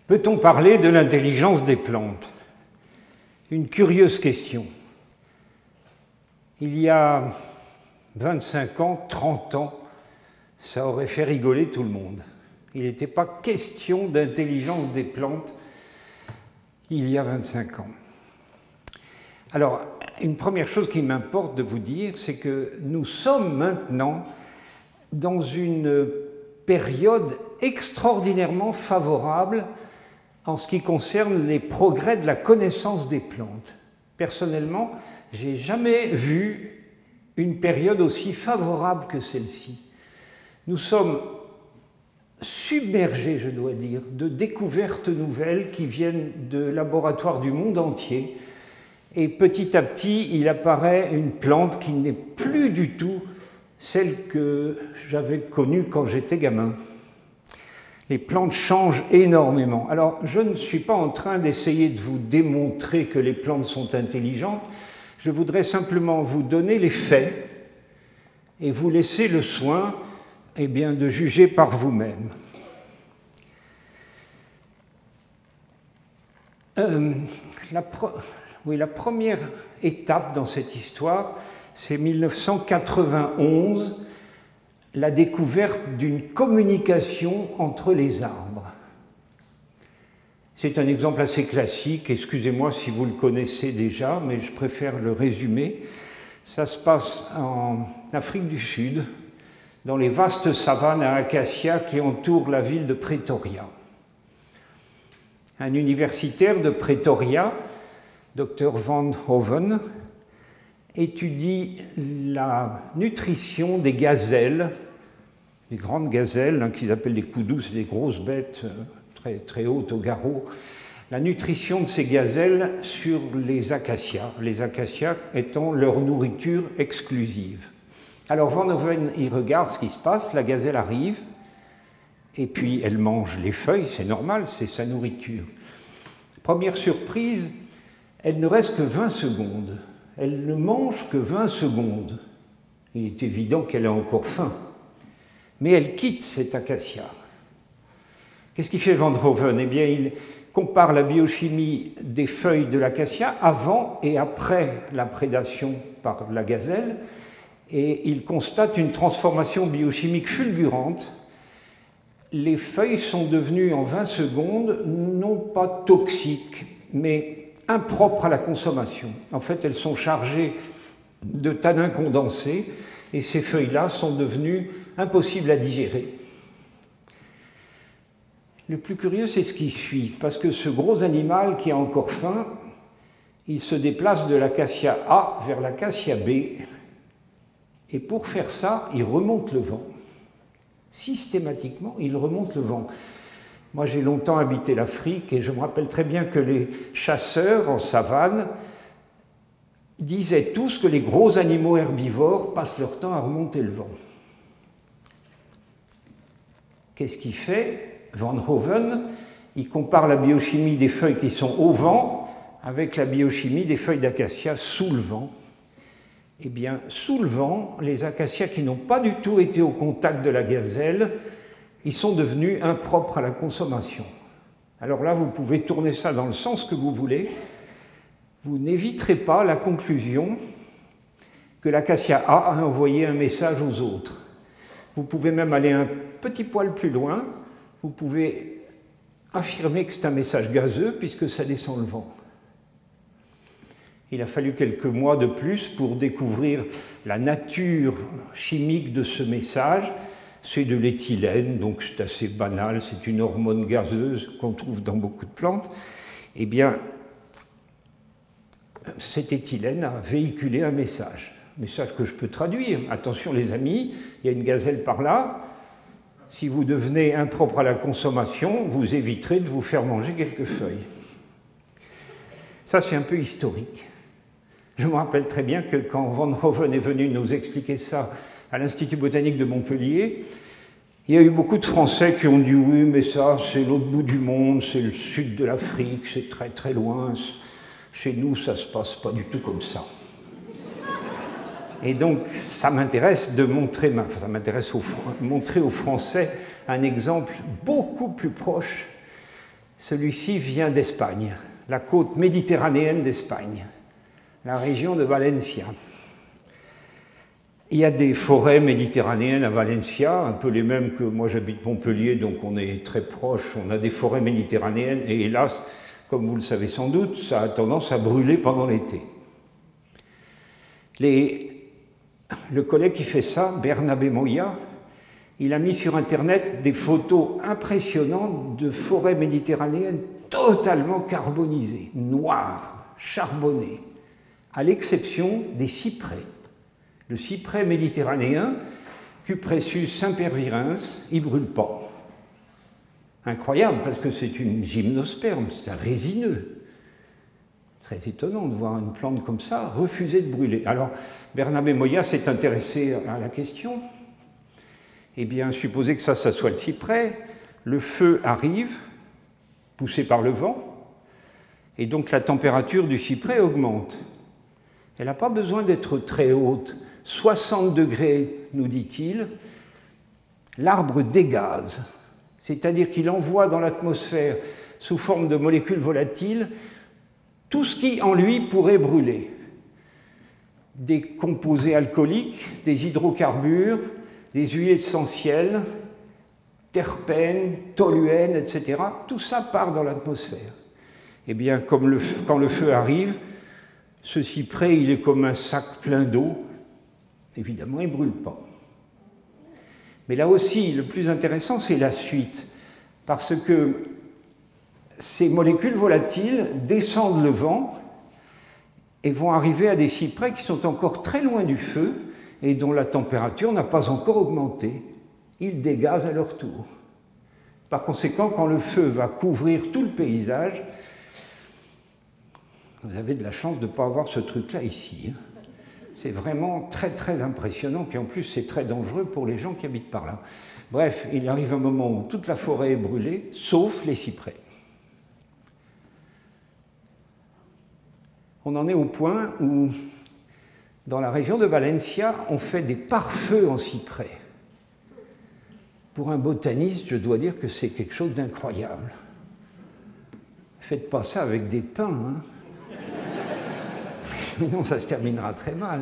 Peut-on parler de l'intelligence des plantes? Une curieuse question. Il y a 25 ans, 30 ans, ça aurait fait rigoler tout le monde. Il n'était pas question d'intelligence des plantes il y a 25 ans. Alors, une première chose qui m'importe de vous dire, c'est que nous sommes maintenant dans une période extraordinairement favorable en ce qui concerne les progrès de la connaissance des plantes. Personnellement, je n'ai jamais vu une période aussi favorable que celle-ci. Nous sommes submergés, je dois dire, de découvertes nouvelles qui viennent de laboratoires du monde entier. Et petit à petit, il apparaît une plante qui n'est plus du tout celle que j'avais connue quand j'étais gamin. Les plantes changent énormément. Alors, je ne suis pas en train d'essayer de vous démontrer que les plantes sont intelligentes. Je voudrais simplement vous donner les faits et vous laisser le soin, eh bien, de juger par vous-même. La première étape dans cette histoire, c'est 1991, la découverte d'une communication entre les arbres. C'est un exemple assez classique, excusez-moi si vous le connaissez déjà, mais je préfère le résumer. Ça se passe en Afrique du Sud, dans les vastes savanes à acacias qui entourent la ville de Pretoria. Un universitaire de Pretoria, Dr. Van Hoven, étudie la nutrition des gazelles, les grandes gazelles, qu'ils appellent des koudous, c'est des grosses bêtes très, très hautes au garrot, la nutrition de ces gazelles sur les acacias étant leur nourriture exclusive. Alors Van Hoven, il regarde ce qui se passe, la gazelle arrive, et puis elle mange les feuilles, c'est normal, c'est sa nourriture. Première surprise, elle ne reste que 20 secondes. Elle ne mange que 20 secondes. Il est évident qu'elle a encore faim. Mais elle quitte cet acacia. Qu'est-ce qu'il fait Van Hoven? Eh bien, il compare la biochimie des feuilles de l'acacia avant et après la prédation par la gazelle, et il constate une transformation biochimique fulgurante. Les feuilles sont devenues en 20 secondes non pas toxiques, mais impropres à la consommation. En fait, elles sont chargées de tanins condensés et ces feuilles-là sont devenues impossibles à digérer. Le plus curieux, c'est ce qui suit, parce que ce gros animal qui a encore faim, il se déplace de l'acacia A vers l'acacia B, et pour faire ça, il remonte le vent. Systématiquement, il remonte le vent. Moi, j'ai longtemps habité l'Afrique et je me rappelle très bien que les chasseurs en savane disaient tous que les gros animaux herbivores passent leur temps à remonter le vent. Qu'est-ce qu'il fait? Van Hoven, il compare la biochimie des feuilles qui sont au vent avec la biochimie des feuilles d'acacia sous le vent. Eh bien, sous le vent, les acacias qui n'ont pas du tout été au contact de la gazelle, ils sont devenus impropres à la consommation. Alors là, vous pouvez tourner ça dans le sens que vous voulez. Vous n'éviterez pas la conclusion que l'acacia A a envoyé un message aux autres. Vous pouvez même aller un petit poil plus loin. Vous pouvez affirmer que c'est un message gazeux puisque ça descend le vent. Il a fallu quelques mois de plus pour découvrir la nature chimique de ce message. C'est de l'éthylène, donc c'est assez banal, c'est une hormone gazeuse qu'on trouve dans beaucoup de plantes. Eh bien, cet éthylène a véhiculé un message que je peux traduire. Attention les amis, il y a une gazelle par là. Si vous devenez impropre à la consommation, vous éviterez de vous faire manger quelques feuilles. Ça, c'est un peu historique. Je me rappelle très bien que quand Van Hoven est venu nous expliquer ça à l'Institut botanique de Montpellier, il y a eu beaucoup de Français qui ont dit « oui, mais ça, c'est l'autre bout du monde, c'est le sud de l'Afrique, c'est très très loin, chez nous, ça ne se passe pas du tout comme ça ». Et donc, ça m'intéresse de montrer, montrer aux Français un exemple beaucoup plus proche Celui-ci vient d'Espagne, la côte méditerranéenne d'Espagne, la région de Valencia. Il y a des forêts méditerranéennes à Valencia, un peu les mêmes que moi j'habite Montpellier, donc on est très proche, on a des forêts méditerranéennes, et hélas, comme vous le savez sans doute, ça a tendance à brûler pendant l'été. Le collègue qui fait ça, Bernabé Moya, il a mis sur Internet des photos impressionnantes de forêts méditerranéennes totalement carbonisées, noires, charbonnées, à l'exception des cyprès. Le cyprès méditerranéen, Cupressus sempervirens, il ne brûle pas. Incroyable, parce que c'est une gymnosperme, c'est un résineux. Très étonnant de voir une plante comme ça refuser de brûler. Alors, Bernabé Moya s'est intéressé à la question. Eh bien, supposez que ça soit le cyprès, le feu arrive, poussé par le vent, et donc la température du cyprès augmente. Elle n'a pas besoin d'être très haute. 60 degrés, nous dit-il, l'arbre dégaze, c'est-à-dire qu'il envoie dans l'atmosphère, sous forme de molécules volatiles, tout ce qui en lui pourrait brûler. Des composés alcooliques, des hydrocarbures, des huiles essentielles, terpènes, toluènes, etc. Tout ça part dans l'atmosphère. Eh bien, quand le feu arrive, ce cyprès, il est comme un sac plein d'eau. Évidemment, il ne brûle pas. Mais là aussi, le plus intéressant, c'est la suite. Parce que ces molécules volatiles descendent le vent et vont arriver à des cyprès qui sont encore très loin du feu et dont la température n'a pas encore augmenté. Ils dégazent à leur tour. Par conséquent, quand le feu va couvrir tout le paysage, vous avez de la chance de ne pas avoir ce truc-là ici. C'est vraiment très très impressionnant, puis en plus c'est très dangereux pour les gens qui habitent par là. Bref, il arrive un moment où toute la forêt est brûlée, sauf les cyprès. On en est au point où, dans la région de Valencia, on fait des pare-feux en cyprès. Pour un botaniste, je dois dire que c'est quelque chose d'incroyable. Faites pas ça avec des pins, hein. Sinon, ça se terminera très mal.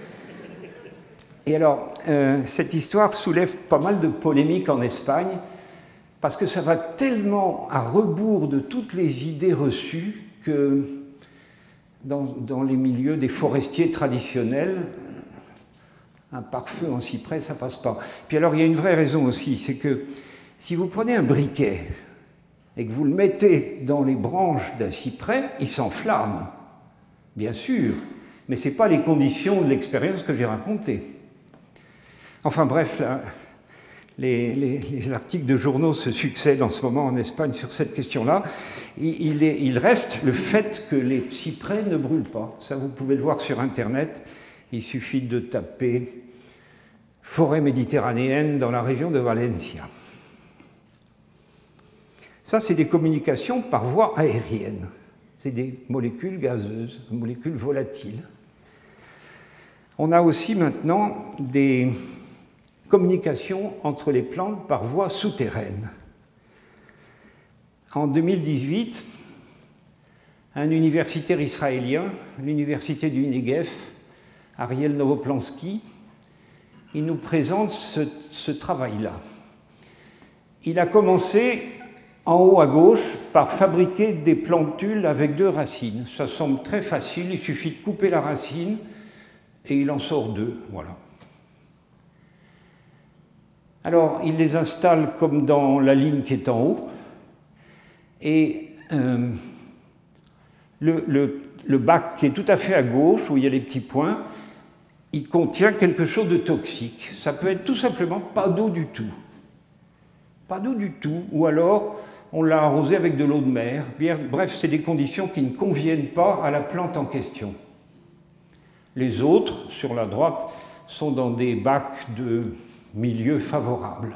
Et alors, cette histoire soulève pas mal de polémiques en Espagne, parce que ça va tellement à rebours de toutes les idées reçues que dans les milieux des forestiers traditionnels, un pare-feu en cyprès, ça passe pas. Puis alors, il y a une vraie raison aussi, c'est que si vous prenez un briquet et que vous le mettez dans les branches d'un cyprès, il s'enflamme. Bien sûr, mais ce n'est pas les conditions de l'expérience que j'ai racontées. Enfin bref, là, les articles de journaux se succèdent en ce moment en Espagne sur cette question-là. Il reste le fait que les cyprès ne brûlent pas. Ça, vous pouvez le voir sur Internet. Il suffit de taper « forêt méditerranéenne dans la région de Valencia ». Ça, c'est des communications par voie aérienne. C'est des molécules gazeuses, des molécules volatiles. On a aussi maintenant des communications entre les plantes par voie souterraine. En 2018, un universitaire israélien, l'université du Negev, Ariel Novoplansky, il nous présente ce travail-là. Il a commencé en haut à gauche par fabriquer des plantules avec 2 racines. Ça semble très facile, il suffit de couper la racine et il en sort 2, voilà. Alors, il les installe comme dans la ligne qui est en haut et le bac qui est tout à fait à gauche, où il y a les petits points, il contient quelque chose de toxique. Ça peut être tout simplement pas d'eau du tout. Pas d'eau du tout, ou alors on l'a arrosé avec de l'eau de mer. Bref, c'est des conditions qui ne conviennent pas à la plante en question. Les autres, sur la droite, sont dans des bacs de milieu favorable.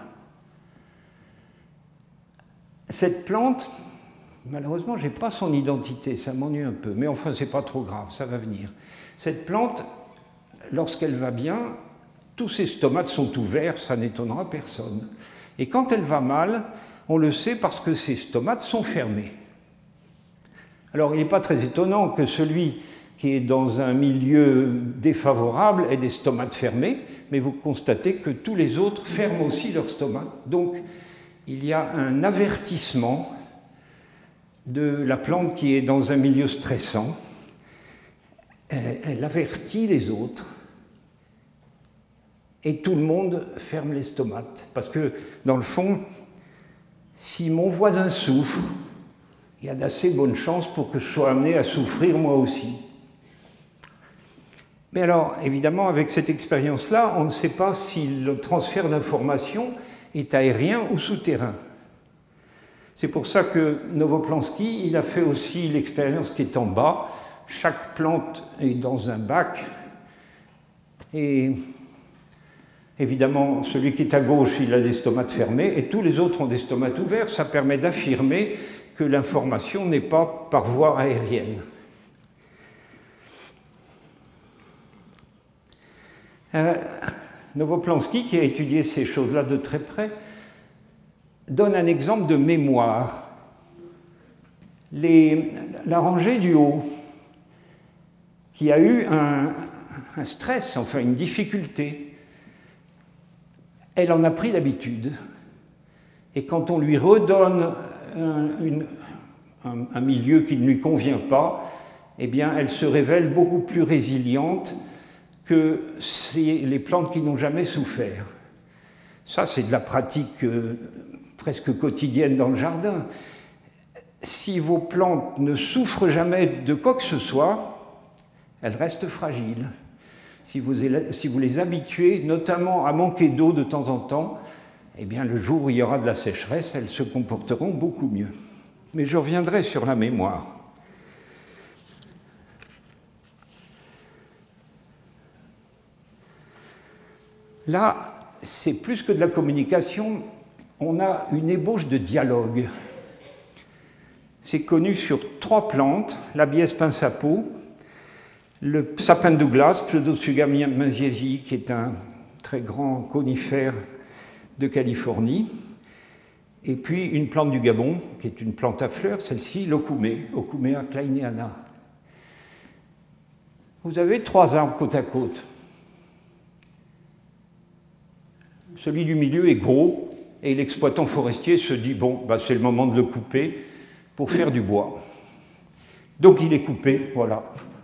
Cette plante, malheureusement, je n'ai pas son identité, ça m'ennuie un peu, mais enfin, ce n'est pas trop grave, ça va venir. Cette plante, lorsqu'elle va bien, tous ses stomates sont ouverts, ça n'étonnera personne. Et quand elle va mal, On le sait parce que ces stomates sont fermés. Alors, il n'est pas très étonnant que celui qui est dans un milieu défavorable ait des stomates fermés, mais vous constatez que tous les autres ferment aussi leurs stomates. Donc, il y a un avertissement de la plante qui est dans un milieu stressant. Elle avertit les autres et tout le monde ferme les stomates. Parce que, dans le fond, si mon voisin souffre, il y a d'assez bonnes chances pour que je sois amené à souffrir moi aussi. Mais alors, évidemment, avec cette expérience-là, on ne sait pas si le transfert d'informations est aérien ou souterrain. C'est pour ça que Novoplansky, il a fait aussi l'expérience qui est en bas. Chaque plante est dans un bac et évidemment, celui qui est à gauche, il a des stomates fermés et tous les autres ont des stomates ouverts. Ça permet d'affirmer que l'information n'est pas par voie aérienne. Novoplansky, qui a étudié ces choses-là de très près, donne un exemple de mémoire. La rangée du haut, qui a eu un stress, enfin une difficulté, elle en a pris l'habitude. Et quand on lui redonne un milieu qui ne lui convient pas, eh bien, elle se révèle beaucoup plus résiliente que les plantes qui n'ont jamais souffert. Ça, c'est de la pratique presque quotidienne dans le jardin. Si vos plantes ne souffrent jamais de quoi que ce soit, elles restent fragiles. Si vous les habituez, notamment à manquer d'eau de temps en temps, eh bien, le jour où il y aura de la sécheresse, elles se comporteront beaucoup mieux. Mais je reviendrai sur la mémoire. Là, c'est plus que de la communication, on a une ébauche de dialogue. C'est connu sur 3 plantes, l'Abies pinsapo, le sapin de Douglas, Pseudotsuga manziesi, qui est un très grand conifère de Californie, et puis une plante du Gabon, qui est une plante à fleurs, celle-ci, l'Okoumé, Okoumea kleineana. Vous avez 3 arbres côte à côte. Celui du milieu est gros, et l'exploitant forestier se dit, bon, bah, c'est le moment de le couper pour faire du bois. Donc il est coupé, voilà.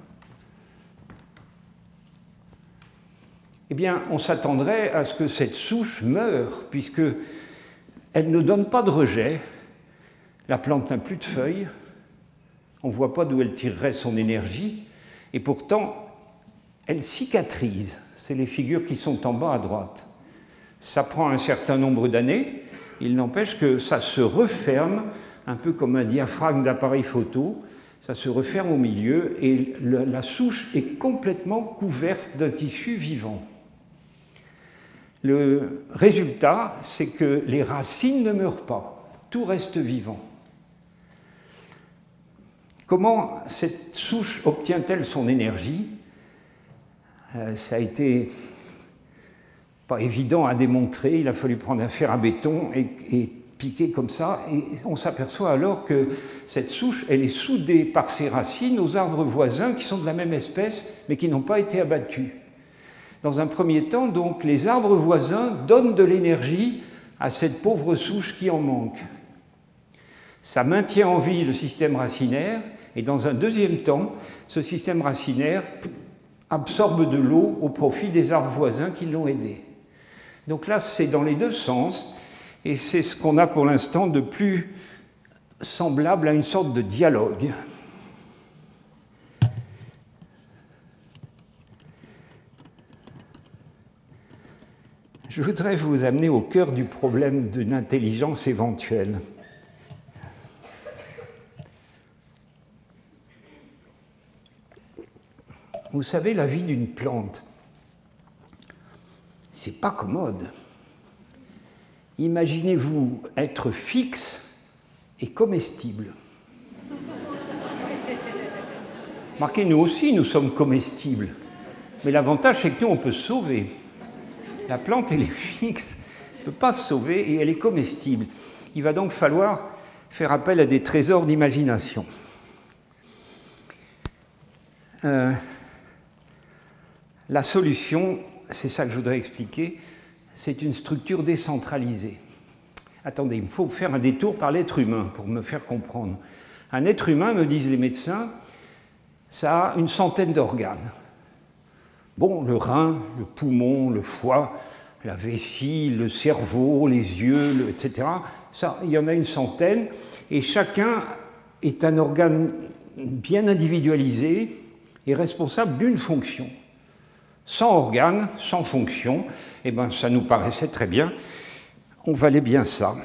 Eh bien, on s'attendrait à ce que cette souche meure, puisqu'elle ne donne pas de rejet, la plante n'a plus de feuilles, on ne voit pas d'où elle tirerait son énergie, et pourtant, elle cicatrise. C'est les figures qui sont en bas à droite. Ça prend un certain nombre d'années, il n'empêche que ça se referme, un peu comme un diaphragme d'appareil photo, ça se referme au milieu et la souche est complètement couverte d'un tissu vivant. Le résultat, c'est que les racines ne meurent pas, tout reste vivant. Comment cette souche obtient-elle son énergie? Ça a été pas évident à démontrer, il a fallu prendre un fer à béton et piquer comme ça, et on s'aperçoit alors que cette souche, elle est soudée par ses racines aux arbres voisins qui sont de la même espèce, mais qui n'ont pas été abattus. Dans un premier temps, donc, les arbres voisins donnent de l'énergie à cette pauvre souche qui en manque. Ça maintient en vie le système racinaire, et dans un deuxième temps, ce système racinaire absorbe de l'eau au profit des arbres voisins qui l'ont aidé. Donc là, c'est dans les deux sens, et c'est ce qu'on a pour l'instant de plus semblable à une sorte de dialogue. Je voudrais vous amener au cœur du problème d'une intelligence éventuelle. Vous savez, la vie d'une plante, c'est pas commode. Imaginez-vous être fixe et comestible. Remarquez, nous aussi, nous sommes comestibles. Mais l'avantage, c'est que nous, on peut se sauver. La plante, elle est fixe, elle ne peut pas se sauver et elle est comestible. Il va donc falloir faire appel à des trésors d'imagination. La solution, c'est ça que je voudrais expliquer, c'est une structure décentralisée. Attendez, il me faut faire un détour par l'être humain pour me faire comprendre. Un être humain, me disent les médecins, ça a une centaine d'organes. Bon, le rein, le poumon, le foie, la vessie, le cerveau, les yeux, etc. Ça, il y en a une centaine, et chacun est un organe bien individualisé et responsable d'une fonction. Sans organe, sans fonction, eh ben, ça nous paraissait très bien. On valait bien ça.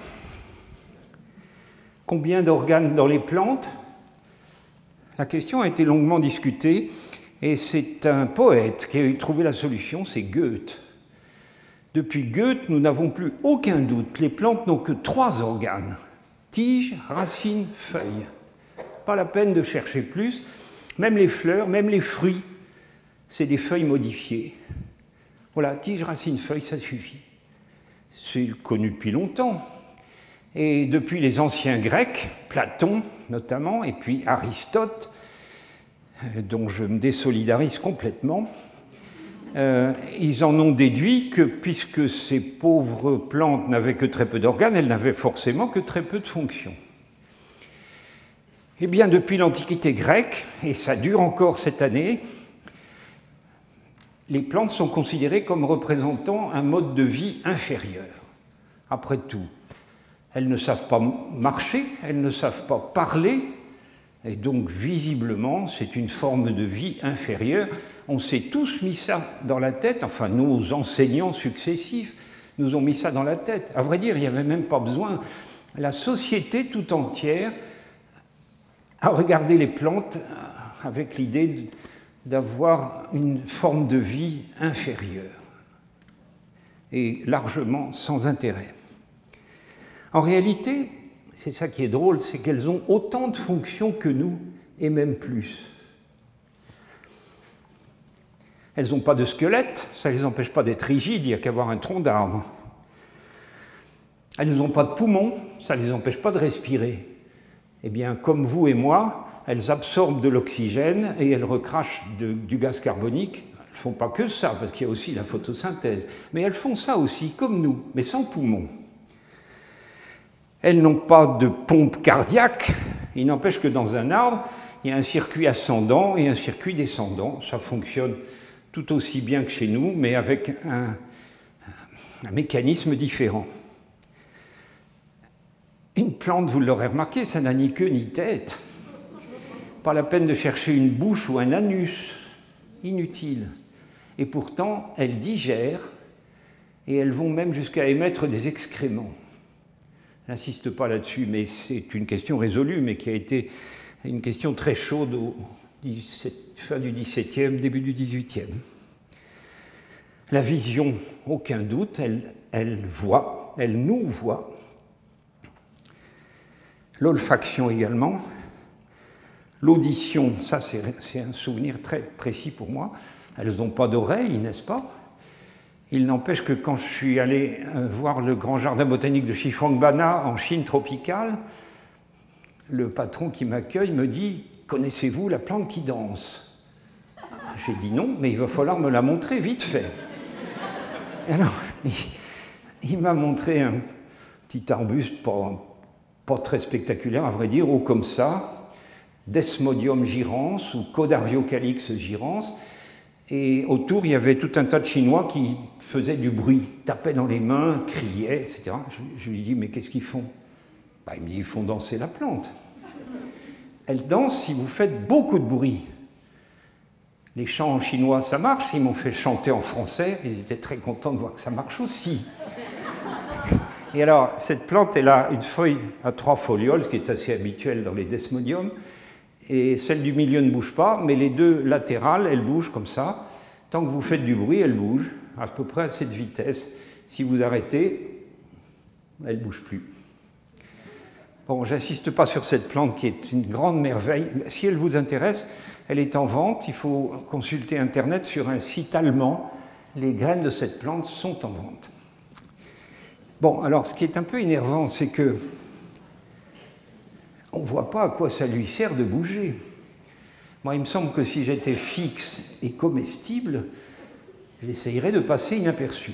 Combien d'organes dans les plantes? La question a été longuement discutée, et c'est un poète qui a trouvé la solution, c'est Goethe. Depuis Goethe, nous n'avons plus aucun doute. Les plantes n'ont que 3 organes. Tiges, racines, feuilles. Pas la peine de chercher plus. Même les fleurs, même les fruits, c'est des feuilles modifiées. Voilà, tiges, racines, feuilles, ça suffit. C'est connu depuis longtemps. Et depuis les anciens Grecs, Platon notamment, et puis Aristote, dont je me désolidarise complètement, ils en ont déduit que puisque ces pauvres plantes n'avaient que très peu d'organes, elles n'avaient forcément que très peu de fonctions. Eh bien, depuis l'Antiquité grecque, et ça dure encore cette année, les plantes sont considérées comme représentant un mode de vie inférieur. Après tout, elles ne savent pas marcher, elles ne savent pas parler, et donc visiblement, c'est une forme de vie inférieure. On s'est tous mis ça dans la tête, enfin nos enseignants successifs nous ont mis ça dans la tête. À vrai dire, il n'y avait même pas besoin. La société tout entière a regardé les plantes avec l'idée d'avoir une forme de vie inférieure et largement sans intérêt. En réalité, c'est ça qui est drôle, c'est qu'elles ont autant de fonctions que nous, et même plus. Elles n'ont pas de squelette, ça ne les empêche pas d'être rigides, il n'y a qu'à avoir un tronc d'arbre. Elles n'ont pas de poumons, ça ne les empêche pas de respirer. Eh bien, comme vous et moi, elles absorbent de l'oxygène et elles recrachent du gaz carbonique. Elles ne font pas que ça, parce qu'il y a aussi la photosynthèse. Mais elles font ça aussi, comme nous, mais sans poumons. Elles n'ont pas de pompe cardiaque. Il n'empêche que dans un arbre, il y a un circuit ascendant et un circuit descendant. Ça fonctionne tout aussi bien que chez nous, mais avec un mécanisme différent. Une plante, vous l'aurez remarqué, ça n'a ni queue ni tête. Pas la peine de chercher une bouche ou un anus. Inutile. Et pourtant, elles digèrent et elles vont même jusqu'à émettre des excréments. Je n'insiste pas là-dessus, mais c'est une question résolue, mais qui a été une question très chaude au fin du XVIIe, début du XVIIIe. La vision, aucun doute, elle voit, elle nous voit. L'olfaction également. L'audition, ça c'est un souvenir très précis pour moi. Elles n'ont pas d'oreilles, n'est-ce pas? Il n'empêche que quand je suis allé voir le grand jardin botanique de Xishuangbanna en Chine tropicale, le patron qui m'accueille me dit « Connaissez-vous la plante qui danse ?» J'ai dit non, mais il va falloir me la montrer vite fait. Alors, il m'a montré un petit arbuste pas très spectaculaire, à vrai dire, haut comme ça, Desmodium girans ou Codariocalix girans, et autour, il y avait tout un tas de Chinois qui faisaient du bruit, tapaient dans les mains, criaient, etc. Je lui dis, mais qu'est-ce qu'ils font? Il me dit, ils font danser la plante. Elle danse si vous faites beaucoup de bruit. Les chants en chinois, ça marche. Ils m'ont fait chanter en français. Ils étaient très contents de voir que ça marche aussi. Et alors, cette plante, elle a une feuille à 3 folioles, ce qui est assez habituel dans les desmodiums. Et celle du milieu ne bouge pas, mais les 2 latérales, elles bougent comme ça. Tant que vous faites du bruit, elles bougent, à peu près à cette vitesse. Si vous arrêtez, elles ne bougent plus. Bon, j'insiste pas sur cette plante qui est une grande merveille. Si elle vous intéresse, elle est en vente. Il faut consulter Internet sur un site allemand. Les graines de cette plante sont en vente. Bon, alors ce qui est un peu énervant, c'est que on ne voit pas à quoi ça lui sert de bouger. Moi, il me semble que si j'étais fixe et comestible, j'essayerais de passer inaperçu.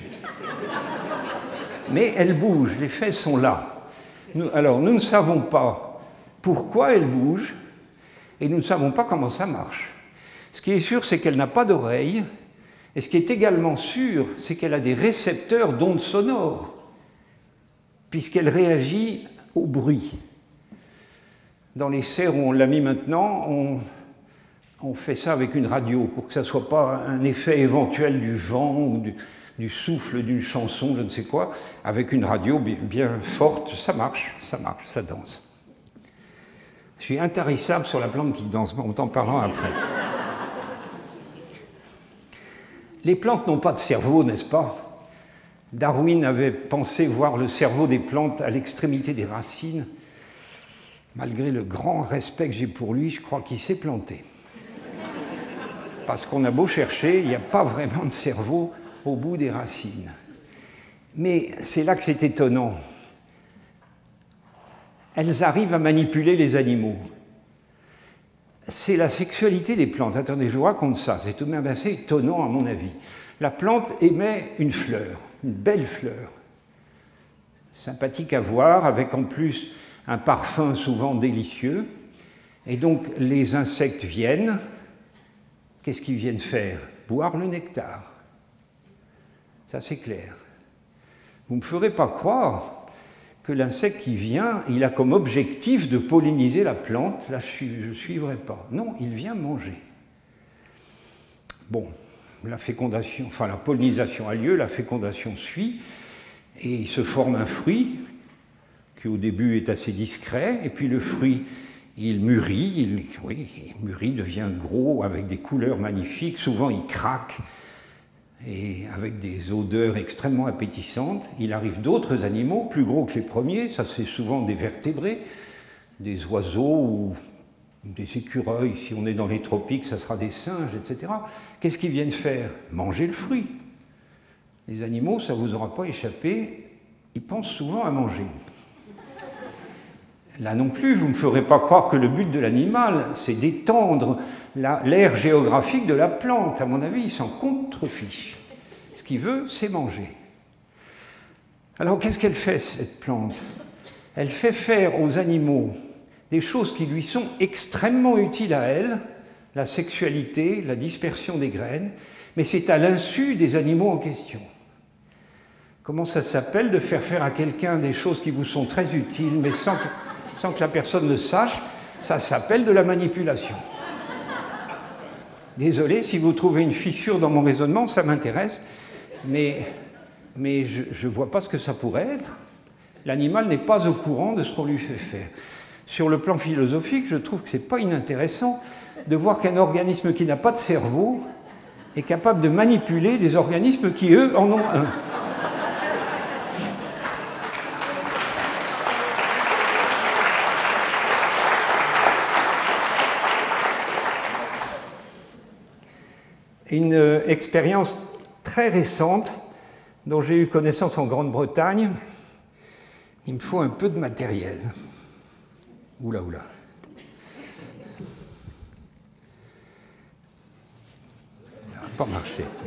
Mais elle bouge, les faits sont là. Alors, nous ne savons pas pourquoi elle bouge et nous ne savons pas comment ça marche. Ce qui est sûr, c'est qu'elle n'a pas d'oreille, et ce qui est également sûr, c'est qu'elle a des récepteurs d'ondes sonores, puisqu'elle réagit au bruit. Dans les serres où on l'a mis maintenant, on fait ça avec une radio, pour que ça ne soit pas un effet éventuel du vent ou du souffle d'une chanson, je ne sais quoi. Avec une radio bien forte, ça marche, ça danse. Je suis intarissable sur la plante qui danse, on t'en parlera après. Les plantes n'ont pas de cerveau, n'est-ce pas? Darwin avait pensé voir le cerveau des plantes à l'extrémité des racines. Malgré le grand respect que j'ai pour lui, je crois qu'il s'est planté. Parce qu'on a beau chercher, il n'y a pas vraiment de cerveau au bout des racines. Mais c'est là que c'est étonnant. Elles arrivent à manipuler les animaux. C'est la sexualité des plantes. Attendez, je vous raconte ça, c'est tout de même assez étonnant à mon avis. La plante émet une fleur, une belle fleur, sympathique à voir, avec en plus un parfum souvent délicieux. Et donc les insectes viennent, qu'est-ce qu'ils viennent faire? Boire le nectar. Ça c'est clair. Vous ne me ferez pas croire que l'insecte qui vient, il a comme objectif de polliniser la plante. Là, je ne suivrai pas. Non, il vient manger. Bon, la fécondation, enfin la pollinisation a lieu, la fécondation suit, et il se forme un fruit qui au début est assez discret, et puis le fruit, il mûrit, il mûrit, devient gros, avec des couleurs magnifiques, souvent il craque, et avec des odeurs extrêmement appétissantes. Il arrive d'autres animaux, plus gros que les premiers, ça c'est souvent des vertébrés, des oiseaux ou des écureuils, si on est dans les tropiques, ça sera des singes, etc. Qu'est-ce qu'ils viennent faire? Manger le fruit. Les animaux, ça ne vous aura pas échappé, ils pensent souvent à manger. Là non plus, vous ne me ferez pas croire que le but de l'animal, c'est d'étendre l'aire géographique de la plante. À mon avis, il s'en contrefiche. Ce qu'il veut, c'est manger. Alors, qu'est-ce qu'elle fait, cette plante? Elle fait faire aux animaux des choses qui lui sont extrêmement utiles à elle, la sexualité, la dispersion des graines, mais c'est à l'insu des animaux en question. Comment ça s'appelle de faire à quelqu'un des choses qui vous sont très utiles, mais sans que la personne le sache? Ça s'appelle de la manipulation. Désolé, si vous trouvez une fissure dans mon raisonnement, ça m'intéresse, mais je ne vois pas ce que ça pourrait être. L'animal n'est pas au courant de ce qu'on lui fait faire. Sur le plan philosophique, je trouve que ce n'est pas inintéressant de voir qu'un organisme qui n'a pas de cerveau est capable de manipuler des organismes qui, eux, en ont un. Une expérience très récente dont j'ai eu connaissance en Grande-Bretagne. Il me faut un peu de matériel. Oula, oula. Ça n'a pas marché, ça.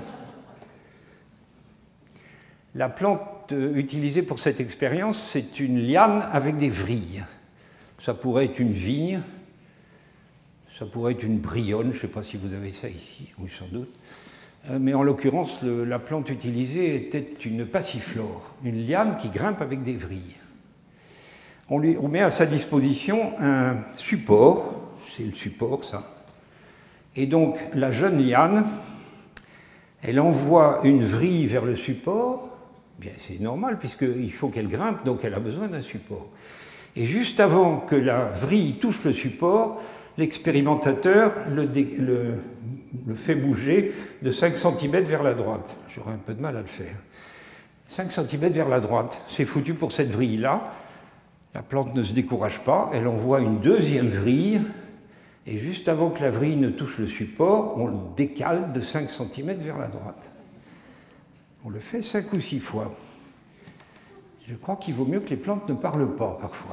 La plante utilisée pour cette expérience, c'est une liane avec des vrilles. Ça pourrait être une vigne, ça pourrait être une brionne, je ne sais pas si vous avez ça ici, oui sans doute. Mais en l'occurrence, la plante utilisée était une passiflore, une liane qui grimpe avec des vrilles. On met à sa disposition un support, c'est le support ça, et donc la jeune liane, elle envoie une vrille vers le support, bien c'est normal puisqu'il faut qu'elle grimpe, donc elle a besoin d'un support. Et juste avant que la vrille touche le support, l'expérimentateur le fait bouger de 5 cm vers la droite. J'aurais un peu de mal à le faire. 5 cm vers la droite, c'est foutu pour cette vrille-là. La plante ne se décourage pas, elle envoie une deuxième vrille, et juste avant que la vrille ne touche le support, on le décale de 5 cm vers la droite. On le fait 5 ou 6 fois. Je crois qu'il vaut mieux que les plantes ne parlent pas parfois.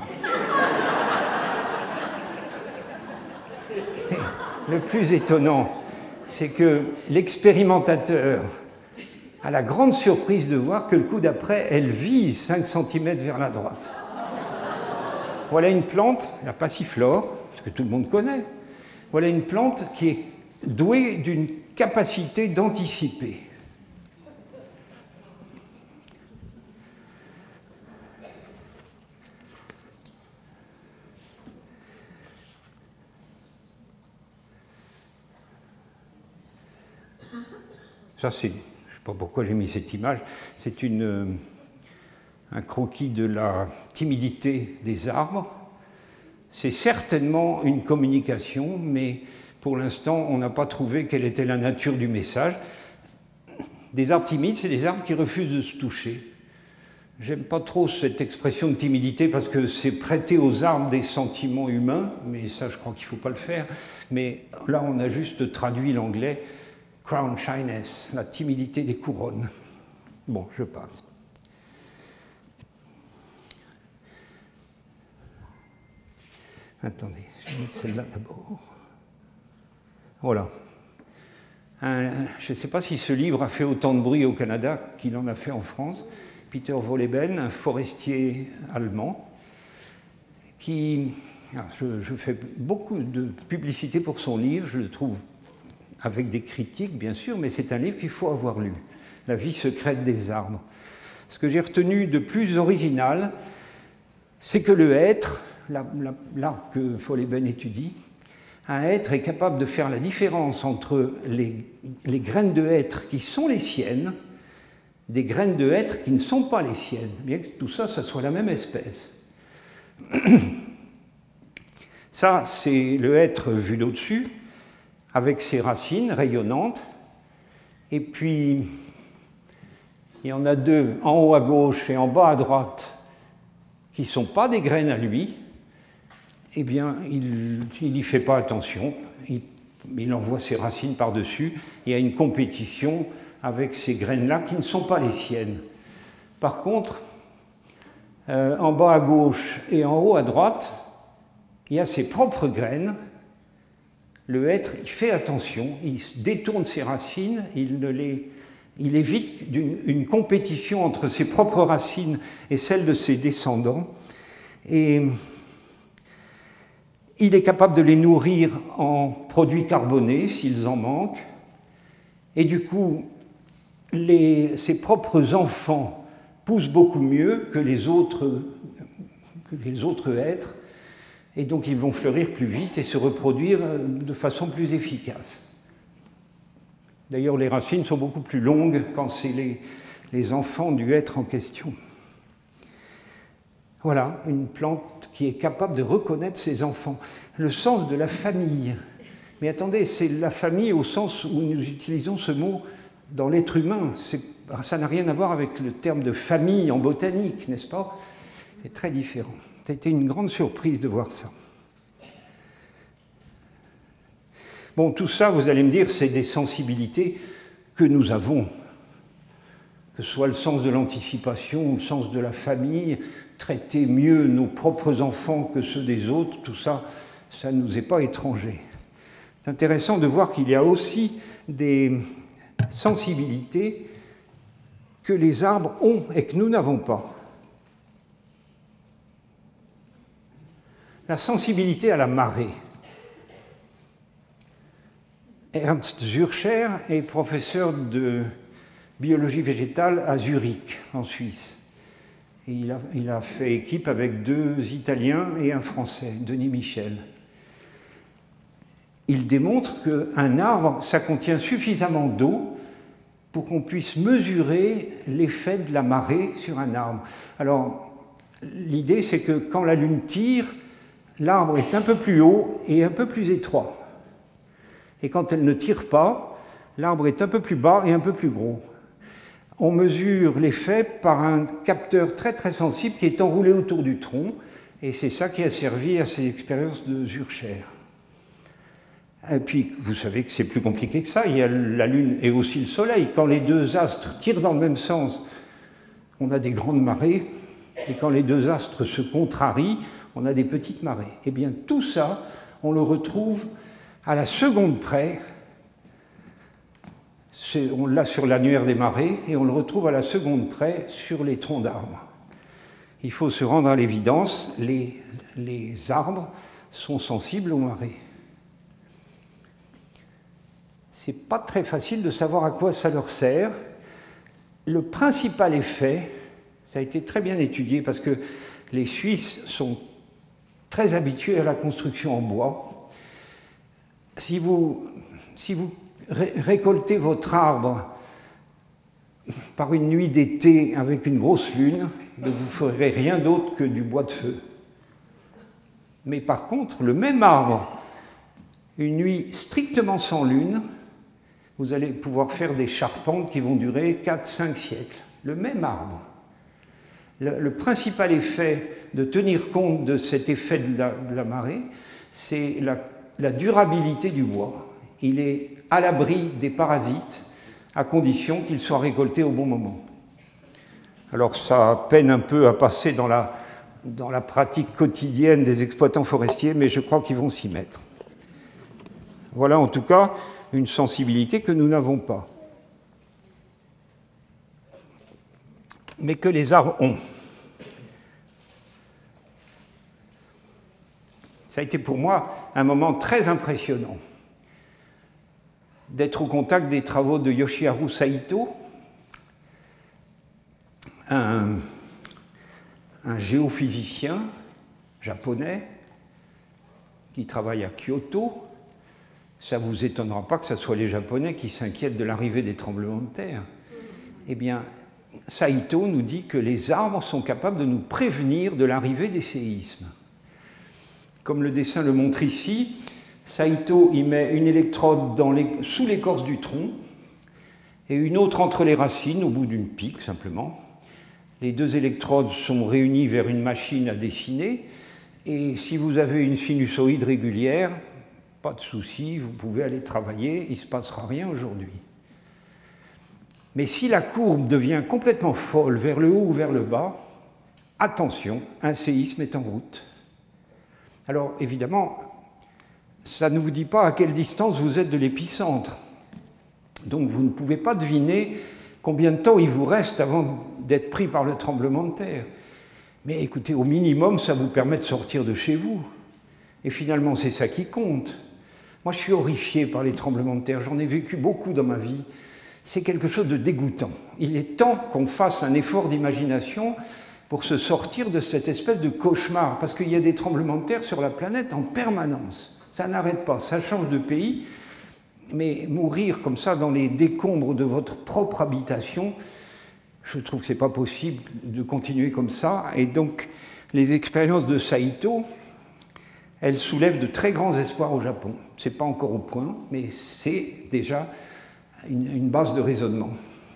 Le plus étonnant, c'est que l'expérimentateur a la grande surprise de voir que le coup d'après, elle vise 5 cm vers la droite. Voilà une plante, la passiflore, que tout le monde connaît. Voilà une plante qui est douée d'une capacité d'anticiper. Ça, c'est, je ne sais pas pourquoi j'ai mis cette image, c'est un croquis de la timidité des arbres. C'est certainement une communication, mais pour l'instant, on n'a pas trouvé quelle était la nature du message. Des arbres timides, c'est des arbres qui refusent de se toucher. J'aime pas trop cette expression de timidité parce que c'est prêter aux arbres des sentiments humains, mais ça, je crois qu'il ne faut pas le faire. Mais là, on a juste traduit l'anglais « crown shyness », la timidité des couronnes. Bon, je passe. Attendez, je vais mettre celle-là d'abord. Voilà. Je ne sais pas si ce livre a fait autant de bruit au Canada qu'il en a fait en France. Peter Wolleben, un forestier allemand, qui... Je fais beaucoup de publicité pour son livre, je le trouve avec des critiques, bien sûr, mais c'est un livre qu'il faut avoir lu, La vie secrète des arbres. Ce que j'ai retenu de plus original, c'est que le hêtre, l'arbre que Wolleben étudie, un hêtre est capable de faire la différence entre les graines de hêtre qui sont les siennes, des graines de hêtre qui ne sont pas les siennes, bien que tout ça, ça soit la même espèce. Ça, c'est le hêtre vu d'au-dessus, avec ses racines rayonnantes. Et puis, il y en a deux, en haut à gauche et en bas à droite, qui ne sont pas des graines à lui. Eh bien, il n'y fait pas attention. Il envoie ses racines par-dessus. Il y a une compétition avec ces graines-là qui ne sont pas les siennes. Par contre, en bas à gauche et en haut à droite, il y a ses propres graines. Le hêtre, il fait attention, il détourne ses racines, il évite une compétition entre ses propres racines et celles de ses descendants. Et il est capable de les nourrir en produits carbonés s'ils en manquent. Et du coup, ses propres enfants poussent beaucoup mieux que les autres êtres. Et donc ils vont fleurir plus vite et se reproduire de façon plus efficace. D'ailleurs, les racines sont beaucoup plus longues quand c'est les enfants du hêtre en question. Voilà, une plante qui est capable de reconnaître ses enfants. Le sens de la famille. Mais attendez, c'est la famille au sens où nous utilisons ce mot dans l'être humain. Ça n'a rien à voir avec le terme de famille en botanique, n'est-ce pas? C'est très différent. Ça a été une grande surprise de voir ça. Bon, tout ça, vous allez me dire, c'est des sensibilités que nous avons. Que ce soit le sens de l'anticipation, le sens de la famille, traiter mieux nos propres enfants que ceux des autres, tout ça, ça ne nous est pas étranger. C'est intéressant de voir qu'il y a aussi des sensibilités que les arbres ont et que nous n'avons pas. La sensibilité à la marée. Ernst Zürcher est professeur de biologie végétale à Zurich, en Suisse. Et il a fait équipe avec 2 Italiens et un Français, Denis Michel. Il démontre qu'un arbre, ça contient suffisamment d'eau pour qu'on puisse mesurer l'effet de la marée sur un arbre. Alors, l'idée, c'est que quand la Lune tire, l'arbre est un peu plus haut et un peu plus étroit. Et quand elle ne tire pas, l'arbre est un peu plus bas et un peu plus gros. On mesure l'effet par un capteur très très sensible qui est enroulé autour du tronc, et c'est ça qui a servi à ces expériences de Zürcher. Et puis, vous savez que c'est plus compliqué que ça, il y a la Lune et aussi le Soleil. Quand les 2 astres tirent dans le même sens, on a des grandes marées, Et quand les deux astres se contrarient, on a des petites marées. Eh bien, tout ça, on le retrouve à la seconde près. On l'a sur l'annuaire des marées et on le retrouve à la seconde près sur les troncs d'arbres. Il faut se rendre à l'évidence, les arbres sont sensibles aux marées. C'est pas très facile de savoir à quoi ça leur sert. Le principal effet, ça a été très bien étudié parce que les Suisses sont très habitués à la construction en bois. Si vous récoltez votre arbre par une nuit d'été avec une grosse lune, vous ne ferez rien d'autre que du bois de feu. Mais par contre, le même arbre, une nuit strictement sans lune, vous allez pouvoir faire des charpentes qui vont durer 4-5 siècles. Le même arbre. Le principal effet de tenir compte de cet effet de la marée, c'est la durabilité du bois. Il est à l'abri des parasites, à condition qu'il soit récolté au bon moment. Alors ça peine un peu à passer dans la pratique quotidienne des exploitants forestiers, mais je crois qu'ils vont s'y mettre. Voilà en tout cas une sensibilité que nous n'avons pas, mais que les arbres ont. Ça a été pour moi un moment très impressionnant d'être au contact des travaux de Yoshiharu Saito, un géophysicien japonais qui travaille à Kyoto. Ça ne vous étonnera pas que ce soit les Japonais qui s'inquiètent de l'arrivée des tremblements de terre. Eh bien, Saito nous dit que les arbres sont capables de nous prévenir de l'arrivée des séismes. Comme le dessin le montre ici, Saito y met une électrode sous l'écorce du tronc et une autre entre les racines, au bout d'une pique simplement. Les deux électrodes sont réunies vers une machine à dessiner et si vous avez une sinusoïde régulière, pas de souci, vous pouvez aller travailler, il ne se passera rien aujourd'hui. Mais si la courbe devient complètement folle vers le haut ou vers le bas, attention, un séisme est en route. Alors évidemment, ça ne vous dit pas à quelle distance vous êtes de l'épicentre. Donc vous ne pouvez pas deviner combien de temps il vous reste avant d'être pris par le tremblement de terre. Mais écoutez, au minimum, ça vous permet de sortir de chez vous. Et finalement, c'est ça qui compte. Moi, je suis horrifié par les tremblements de terre. J'en ai vécu beaucoup dans ma vie. C'est quelque chose de dégoûtant. Il est temps qu'on fasse un effort d'imagination pour se sortir de cette espèce de cauchemar. Parce qu'il y a des tremblements de terre sur la planète en permanence. Ça n'arrête pas, ça change de pays. Mais mourir comme ça dans les décombres de votre propre habitation, je trouve que ce n'est pas possible de continuer comme ça. Et donc, les expériences de Saito, elles soulèvent de très grands espoirs au Japon. Ce n'est pas encore au point, mais c'est déjà une base de raisonnement.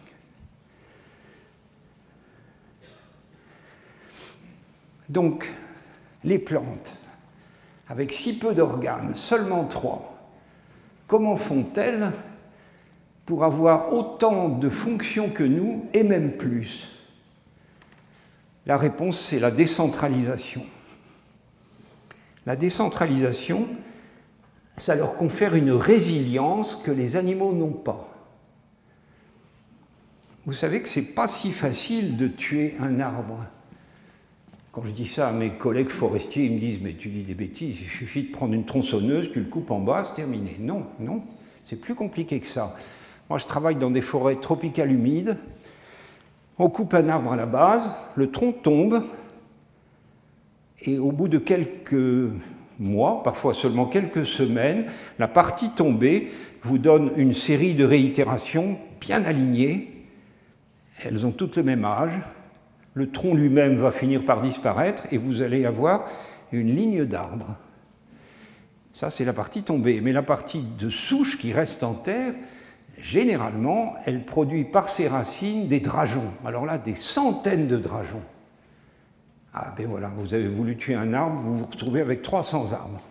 Donc, les plantes, avec si peu d'organes, seulement 3, comment font-elles pour avoir autant de fonctions que nous, et même plus? La réponse, c'est la décentralisation. La décentralisation, ça leur confère une résilience que les animaux n'ont pas. Vous savez que ce n'est pas si facile de tuer un arbre. Quand je dis ça à mes collègues forestiers, ils me disent « mais tu dis des bêtises, il suffit de prendre une tronçonneuse, tu le coupes en bas, c'est terminé ». Non, non, c'est plus compliqué que ça. Moi, je travaille dans des forêts tropicales humides. On coupe un arbre à la base, le tronc tombe, et au bout de quelques mois, parfois seulement quelques semaines, la partie tombée vous donne une série de réitérations bien alignées. Elles ont toutes le même âge. Le tronc lui-même va finir par disparaître et vous allez avoir une ligne d'arbres. Ça, c'est la partie tombée. Mais la partie de souche qui reste en terre, généralement, elle produit par ses racines des drageons. Alors là, des centaines de drageons. Ah ben voilà, vous avez voulu tuer un arbre, vous vous retrouvez avec 300 arbres.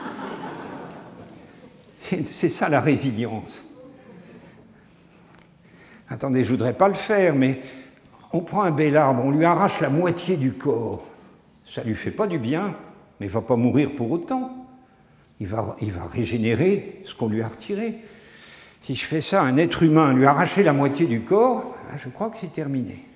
C'est ça la résilience. Attendez, je ne voudrais pas le faire, mais on prend un bel arbre, on lui arrache la moitié du corps. Ça ne lui fait pas du bien, mais il ne va pas mourir pour autant. Il va régénérer ce qu'on lui a retiré. Si je fais ça à un être humain, lui arracher la moitié du corps, je crois que c'est terminé.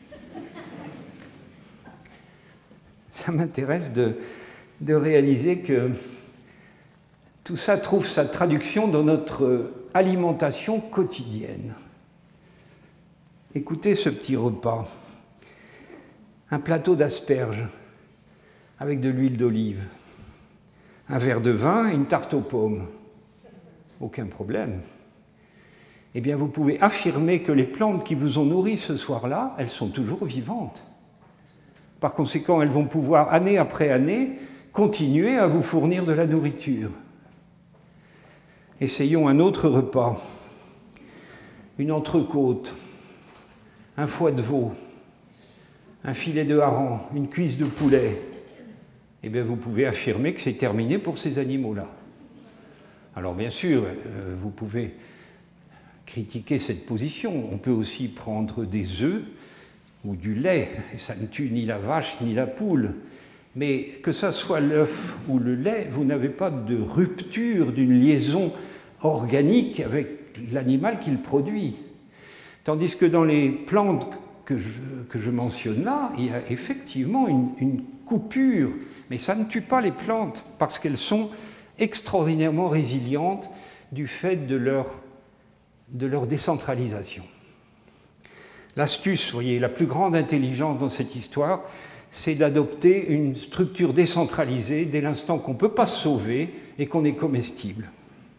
Ça m'intéresse de réaliser que tout ça trouve sa traduction dans notre alimentation quotidienne. Écoutez ce petit repas. Un plateau d'asperges avec de l'huile d'olive, un verre de vin et une tarte aux pommes. Aucun problème. Eh bien, vous pouvez affirmer que les plantes qui vous ont nourri ce soir-là, elles sont toujours vivantes. Par conséquent, elles vont pouvoir, année après année, continuer à vous fournir de la nourriture. Essayons un autre repas. Une entrecôte, un foie de veau, un filet de hareng, une cuisse de poulet. Eh bien, vous pouvez affirmer que c'est terminé pour ces animaux-là. Alors, bien sûr, vous pouvez critiquer cette position. On peut aussi prendre des œufs ou du lait. Ça ne tue ni la vache ni la poule. Mais que ça soit l'œuf ou le lait, vous n'avez pas de rupture d'une liaison organique avec l'animal qui le produit. Tandis que dans les plantes que je mentionne là, il y a effectivement une coupure. Mais ça ne tue pas les plantes parce qu'elles sont extraordinairement résilientes du fait de leur décentralisation. L'astuce, vous voyez, la plus grande intelligence dans cette histoire, c'est d'adopter une structure décentralisée dès l'instant qu'on ne peut pas se sauver et qu'on est comestible.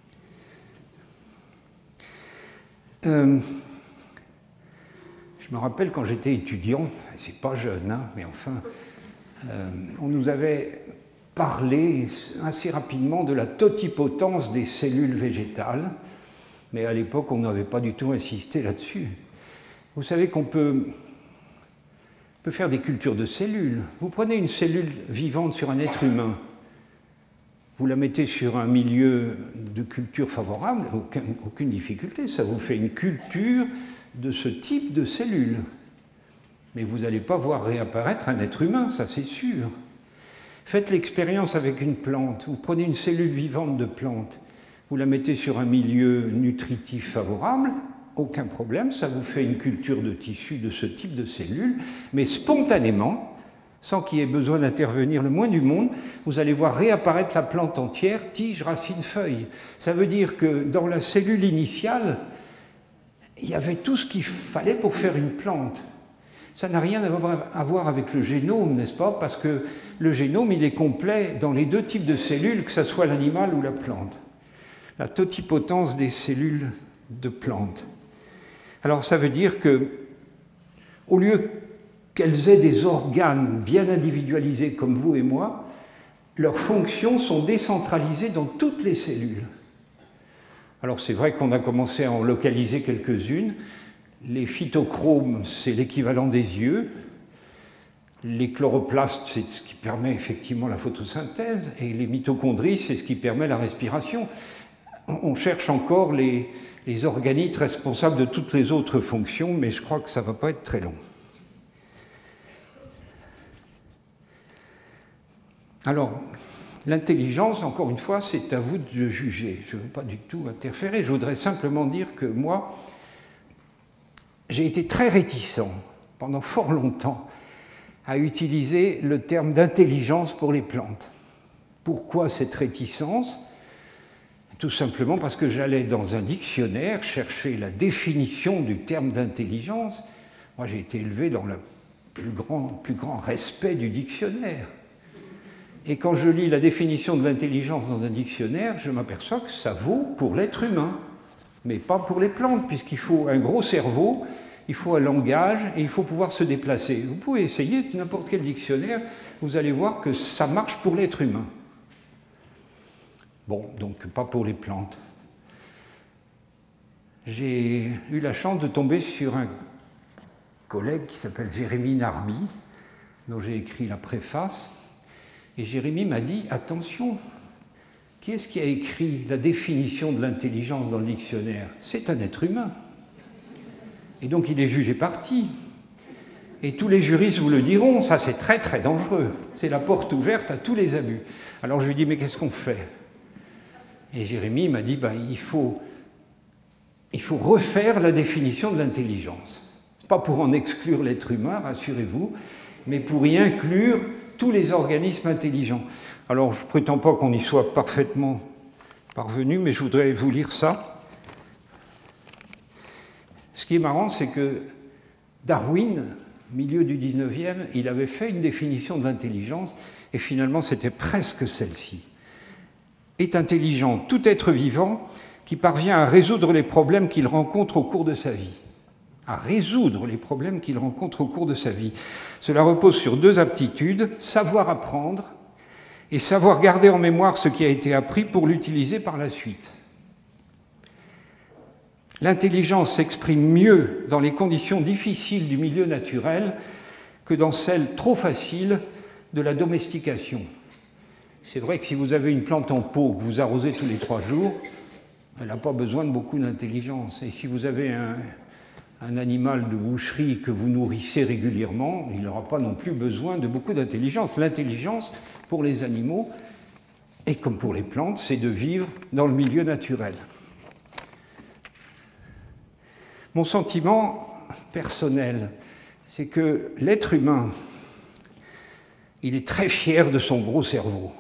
Je me rappelle quand j'étais étudiant, c'est pas jeune, hein, mais enfin, on nous avait parlé assez rapidement de la totipotence des cellules végétales, mais à l'époque, on n'avait pas du tout insisté là-dessus. Vous savez qu'on peut faire des cultures de cellules. Vous prenez une cellule vivante sur un être humain, vous la mettez sur un milieu de culture favorable, aucune difficulté, ça vous fait une culture de ce type de cellule. Mais vous n'allez pas voir réapparaître un être humain, ça c'est sûr. Faites l'expérience avec une plante. Vous prenez une cellule vivante de plante, vous la mettez sur un milieu nutritif favorable, aucun problème, ça vous fait une culture de tissu de ce type de cellule, mais spontanément, sans qu'il y ait besoin d'intervenir le moins du monde, vous allez voir réapparaître la plante entière, tige, racine, feuille. Ça veut dire que dans la cellule initiale, il y avait tout ce qu'il fallait pour faire une plante. Ça n'a rien à voir avec le génome, n'est-ce pas? Parce que le génome, il est complet dans les deux types de cellules, que ce soit l'animal ou la plante. La totipotence des cellules de plantes. Alors ça veut dire que, au lieu qu'elles aient des organes bien individualisés comme vous et moi, leurs fonctions sont décentralisées dans toutes les cellules. Alors c'est vrai qu'on a commencé à en localiser quelques-unes. Les phytochromes, c'est l'équivalent des yeux. Les chloroplastes, c'est ce qui permet effectivement la photosynthèse. Et les mitochondries, c'est ce qui permet la respiration. On cherche encore les organites responsables de toutes les autres fonctions, mais je crois que ça ne va pas être très long. Alors, l'intelligence, encore une fois, c'est à vous de juger. Je ne veux pas du tout interférer. Je voudrais simplement dire que moi, j'ai été très réticent, pendant fort longtemps, à utiliser le terme d'intelligence pour les plantes. Pourquoi cette réticence? Tout simplement parce que j'allais dans un dictionnaire chercher la définition du terme d'intelligence. Moi, j'ai été élevé dans le plus grand respect du dictionnaire. Et quand je lis la définition de l'intelligence dans un dictionnaire, je m'aperçois que ça vaut pour l'être humain, mais pas pour les plantes, puisqu'il faut un gros cerveau, il faut un langage et il faut pouvoir se déplacer. Vous pouvez essayer n'importe quel dictionnaire, vous allez voir que ça marche pour l'être humain. Bon, donc pas pour les plantes. J'ai eu la chance de tomber sur un collègue qui s'appelle Jérémy Narby, dont j'ai écrit la préface. Et Jérémy m'a dit, attention, qui est-ce qui a écrit la définition de l'intelligence dans le dictionnaire? C'est un être humain. Et donc il est jugé parti. Et tous les juristes vous le diront, ça c'est très très dangereux. C'est la porte ouverte à tous les abus. Alors je lui dis, mais qu'est-ce qu'on fait? Et Jérémie m'a dit, ben, il faut refaire la définition de l'intelligence. Ce n'est pas pour en exclure l'être humain, rassurez-vous, mais pour y inclure tous les organismes intelligents. Alors je ne prétends pas qu'on y soit parfaitement parvenu, mais je voudrais vous lire ça. Ce qui est marrant, c'est que Darwin, milieu du 19e, il avait fait une définition de l'intelligence, et finalement c'était presque celle-ci. Est intelligent tout être vivant qui parvient à résoudre les problèmes qu'il rencontre au cours de sa vie. À résoudre les problèmes qu'il rencontre au cours de sa vie. Cela repose sur deux aptitudes, savoir apprendre et savoir garder en mémoire ce qui a été appris pour l'utiliser par la suite. L'intelligence s'exprime mieux dans les conditions difficiles du milieu naturel que dans celles trop faciles de la domestication. C'est vrai que si vous avez une plante en pot que vous arrosez tous les 3 jours, elle n'a pas besoin de beaucoup d'intelligence. Et si vous avez un animal de boucherie que vous nourrissez régulièrement, il n'aura pas non plus besoin de beaucoup d'intelligence. L'intelligence, pour les animaux, et comme pour les plantes, c'est de vivre dans le milieu naturel. Mon sentiment personnel, c'est que l'être humain, il est très fier de son gros cerveau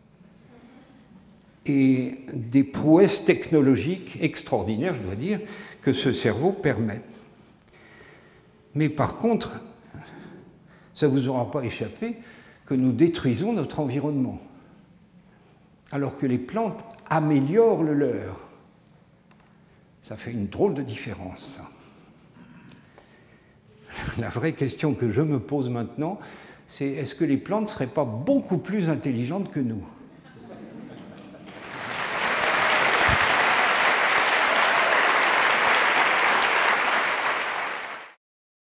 et des prouesses technologiques extraordinaires, je dois dire, que ce cerveau permet. Mais par contre, ça ne vous aura pas échappé que nous détruisons notre environnement, alors que les plantes améliorent le leur. Ça fait une drôle de différence, ça. La vraie question que je me pose maintenant, c'est est-ce que les plantes ne seraient pas beaucoup plus intelligentes que nous ?